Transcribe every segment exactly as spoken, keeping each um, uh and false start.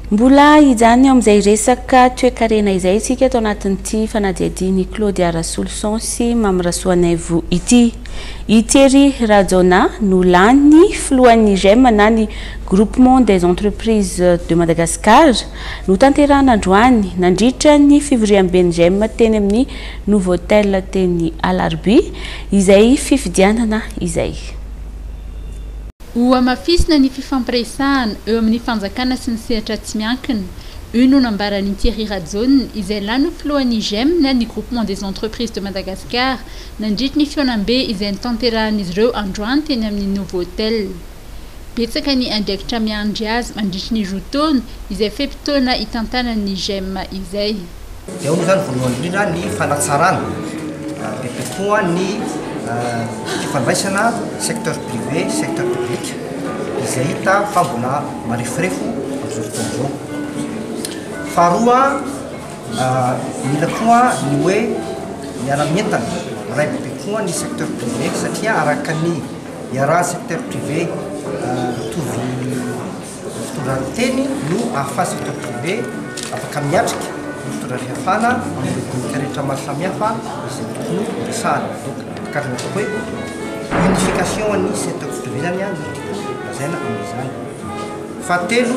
Mbola hijany amin'izay resaka toe-karena izay isika eto anatin'ity fanadihadiany Claudia Rasoloson sy Mamy Rasoanaivo ity. Thierry Rajona no lany filohan'ny G E M na ny Groupement des entreprises de Madagascar no tanterahana androany nandritra ny fivoriam-ben'ny G E M teny amin'ny Novotel teny Alarby izay fifidianana izay. Ho amafisina ny fifampiresahana eo amin'ny fanjakana sy ny sehatra tsy miankina, io no nambaran'i Thierry Rajona izay lany filohan'ny G E M na ny Groupement des entreprises de Madagascar nandritra ny fionam-be izay nitanterahan'izy ireo androany teny amin'ny Novotel. Betsaka ny andraikitra miandry azy mandritra ny roa taona izay fe-potoana hitantanan'ny G E M izay. Eo moa zany voalohany indrindra ny fanatsarana, bebe koa ny fifandraisana secteur privé, secteur public izay hita fa mbola marefirefo amin'izao fotoana izao. Faharoa, mila koa ny hoe miara-mientana ray bebe koa ny secteur privé satria araka ny iaraha secteur privé mitovy fitondran'ny teny no ahafaha secteur privé afaka miatrika ny fitondran-drihafana amin'ny lokon'ny rehetra maro samihafa izay tokony resahana. Karazana atao hoe unification ny secteur privé zany no tiako lazaina amin'izany. Fahatelo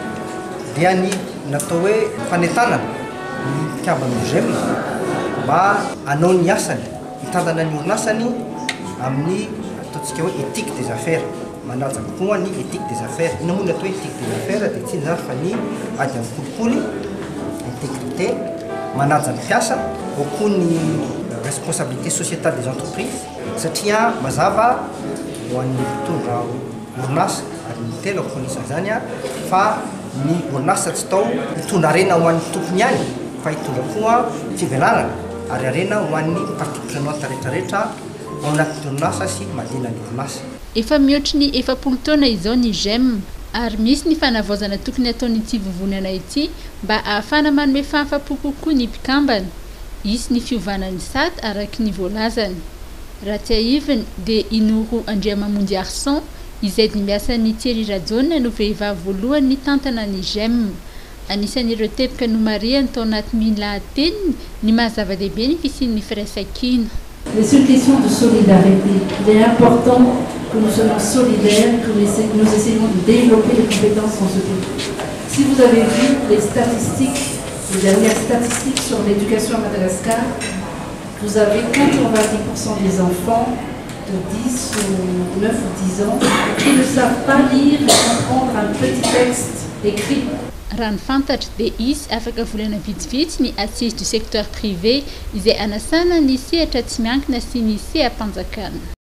dia ny natao hoe fanentanana ny mpikambana G E M mba hanao ny asany, hitantana ny orinasany amin'ny ataontsika hoe éthique des affaires, manaja koa ny éthique des affaires. Ina moa ny atao éthique des affaires dia tsy zany fa ny ady amin'ny kolikoly, intégrité, manaja ny mpiasa, ao koa ny responsabilité sociétale des entreprises satria mazava ho an'ny mpitondra orinasa ary ny telo akoanisan'izany a fa ny orinasa tsy tao mitondra harena ho an'ny tompony ihany fa hitondra koa fivelarana ary harena ho an'ny partie prenante rehetrarehetra ao anatin'ny orinasa sy madina ny orinasa. Efa mihoatra ny efapolo taona izao ny G E M ary misy ny fanavaozana tokony ataon'ity vovonana ity mba ahafana manome fahafa-po kokoa ny mpikambana. Isy ny fiovanan'ny sady araky ny voalazany. Raha tia ivany dia Inoro Andriamamonjy Arson izay miasan'ny Thierry Rajona no vehivavy voalohany ny tantana ny G E M. Anisan'ireo teboka nomariany tao anaty milahateniny ny mahazava-dehibe ny fisian'ny firaisan-kina. C'est une question de solidarité. Il est important que nous soyons solidaires, que nous essayons de développer les compétences dans ce pays. Si vous avez vu les statistiques, les dernières statistiques sur l'éducation à Madagascar, vous avez quatre-vingt-dix pour cent des enfants de dix ou neuf ou dix ans qui ne savent pas lire et comprendre un petit texte écrit. Raha ny fantatra dia izy afaka volana vitsivitsy ny atsizy du secteur privé izay anasana ny sehatra tsy miankina sy ny seha-panjakana.